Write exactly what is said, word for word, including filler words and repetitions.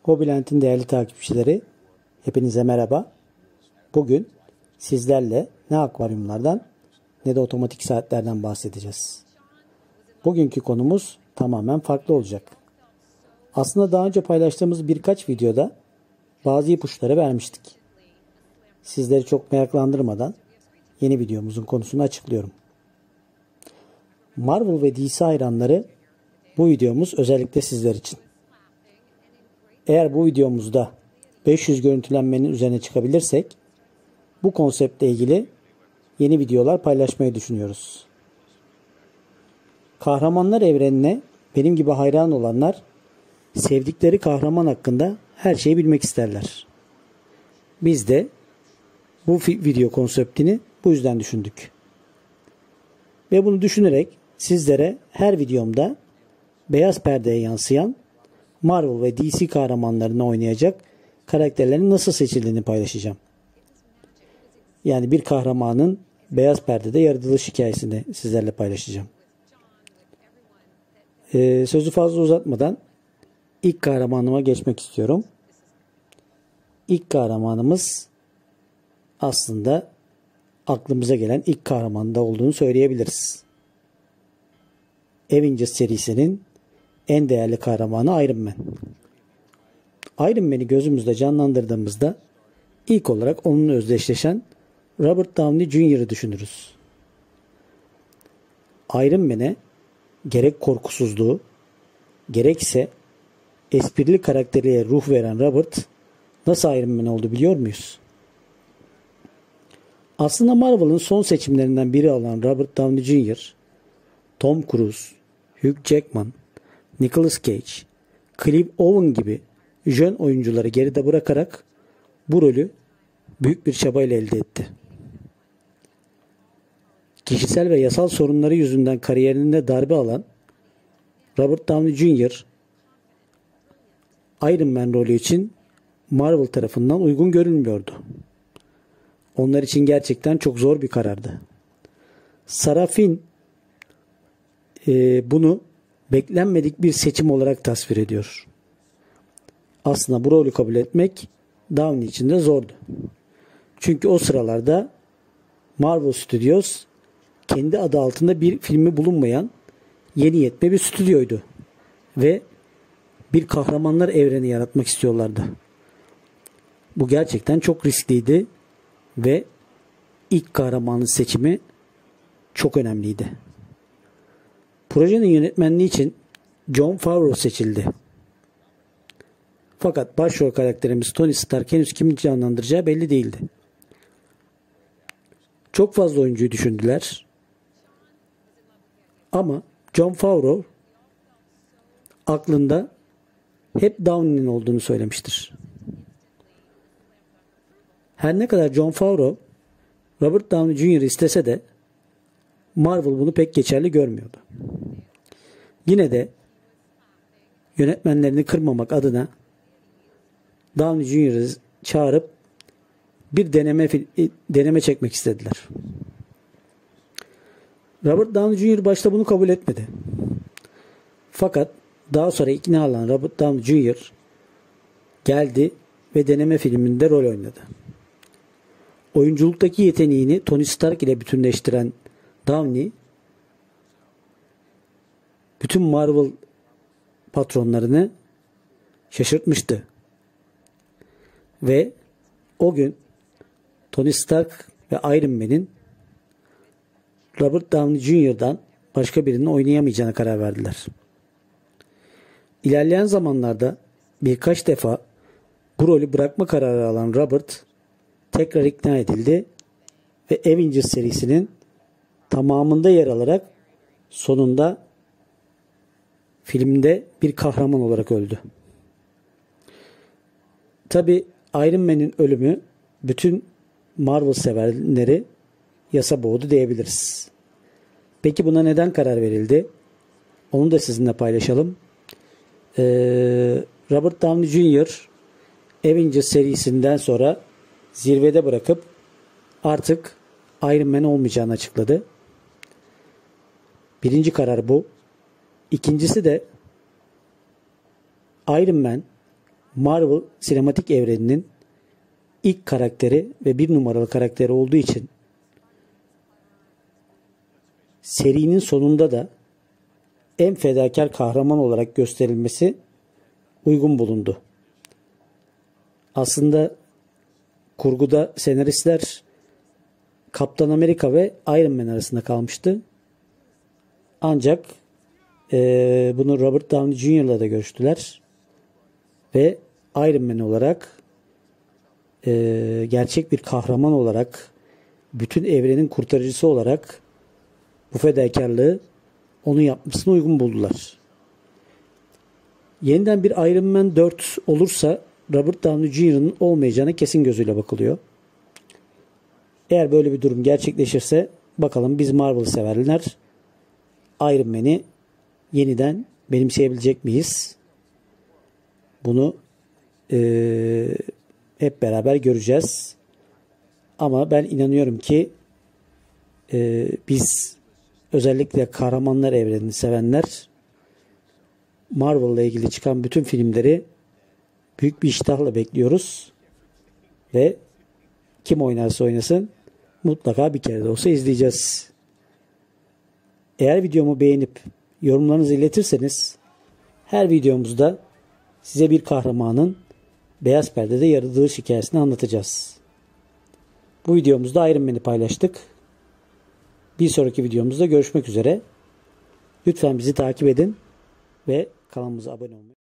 Hobilent'in değerli takipçileri, hepinize merhaba. Bugün sizlerle ne akvaryumlardan ne de otomatik saatlerden bahsedeceğiz. Bugünkü konumuz tamamen farklı olacak. Aslında daha önce paylaştığımız birkaç videoda bazı ipuçları vermiştik. Sizleri çok meraklandırmadan yeni videomuzun konusunu açıklıyorum. Marvel ve D C hayranları, bu videomuz özellikle sizler için. Eğer bu videomuzda beş yüz görüntülenmenin üzerine çıkabilirsek bu konseptle ilgili yeni videolar paylaşmayı düşünüyoruz. Kahramanlar evrenine benim gibi hayran olanlar sevdikleri kahraman hakkında her şeyi bilmek isterler. Biz de bu video konseptini bu yüzden düşündük. Ve bunu düşünerek sizlere her videomda beyaz perdeye yansıyan Marvel ve D C kahramanlarını oynayacak karakterlerin nasıl seçildiğini paylaşacağım. Yani bir kahramanın beyaz perdede yaratılış hikayesini sizlerle paylaşacağım. Ee, sözü fazla uzatmadan ilk kahramanıma geçmek istiyorum. İlk kahramanımız aslında aklımıza gelen ilk kahramanda olduğunu söyleyebiliriz. Avengers serisinin en değerli kahramanı Iron Man. Iron Man'i gözümüzde canlandırdığımızda ilk olarak onunla özdeşleşen Robert Downey Junior'ı düşünürüz. Iron Man'e gerek korkusuzluğu, gerekse esprili karakteriyle ruh veren Robert nasıl Iron Man oldu biliyor muyuz? Aslında Marvel'ın son seçimlerinden biri olan Robert Downey Junior, Tom Cruise, Hugh Jackman, Nicolas Cage, Clive Owen gibi jön oyuncuları geride bırakarak bu rolü büyük bir çabayla elde etti. Kişisel ve yasal sorunları yüzünden kariyerinde darbe alan Robert Downey Junior Iron Man rolü için Marvel tarafından uygun görünmüyordu. Onlar için gerçekten çok zor bir karardı. Sarah Finn e, bunu beklenmedik bir seçim olarak tasvir ediyor. Aslında bu rolü kabul etmek Downey için de zordu. Çünkü o sıralarda Marvel Studios kendi adı altında bir filmi bulunmayan yeni yetme bir stüdyoydu. Ve bir kahramanlar evreni yaratmak istiyorlardı. Bu gerçekten çok riskliydi ve ilk kahramanın seçimi çok önemliydi. Projenin yönetmenliği için Jon Favreau seçildi. Fakat başrol karakterimiz Tony Stark henüz kimi canlandıracağı belli değildi. Çok fazla oyuncuyu düşündüler. Ama Jon Favreau aklında hep Downey'nin olduğunu söylemiştir. Her ne kadar Jon Favreau Robert Downey Junior istese de Marvel bunu pek geçerli görmüyordu. Yine de yönetmenlerini kırmamak adına Downey Junior'ı çağırıp bir deneme deneme çekmek istediler. Robert Downey Junior başta bunu kabul etmedi. Fakat daha sonra ikna olan Robert Downey Junior geldi ve deneme filminde rol oynadı. Oyunculuktaki yeteneğini Tony Stark ile bütünleştiren Downey, bütün Marvel patronlarını şaşırtmıştı. Ve o gün Tony Stark ve Iron Man'in Robert Downey Junior'dan başka birinin oynayamayacağına karar verdiler. İlerleyen zamanlarda birkaç defa bu rolü bırakma kararı alan Robert tekrar ikna edildi ve Avengers serisinin tamamında yer alarak sonunda filmde bir kahraman olarak öldü. Tabi Iron Man'in ölümü bütün Marvel severleri yasa boğdu diyebiliriz. Peki buna neden karar verildi? Onu da sizinle paylaşalım. Ee, Robert Downey Junior Avengers serisinden sonra zirvede bırakıp artık Iron Man olmayacağını açıkladı. Birinci karar bu. İkincisi de Iron Man Marvel sinematik evreninin ilk karakteri ve bir numaralı karakteri olduğu için serinin sonunda da en fedakar kahraman olarak gösterilmesi uygun bulundu. Aslında kurguda senaristler Kaptan Amerika ve Iron Man arasında kalmıştı. Ancak e, bunu Robert Downey Junior'la da görüştüler. Ve Iron Man olarak e, gerçek bir kahraman olarak bütün evrenin kurtarıcısı olarak bu fedakarlığı onun yapmasına uygun buldular. Yeniden bir Iron Man dört olursa Robert Downey Junior'ın olmayacağına kesin gözüyle bakılıyor. Eğer böyle bir durum gerçekleşirse bakalım biz Marvel severler Iron Man'i yeniden benimseyebilecek miyiz? Bunu e, hep beraber göreceğiz. Ama ben inanıyorum ki e, biz özellikle kahramanlar evrenini sevenler Marvel ile ilgili çıkan bütün filmleri büyük bir iştahla bekliyoruz. Ve kim oynarsa oynasın mutlaka bir kere de olsa izleyeceğiz. Eğer videomu beğenip yorumlarınızı iletirseniz her videomuzda size bir kahramanın beyaz perdede yaratılış hikayesini anlatacağız. Bu videomuzda Iron Man'i paylaştık. Bir sonraki videomuzda görüşmek üzere. Lütfen bizi takip edin ve kanalımıza abone olmayı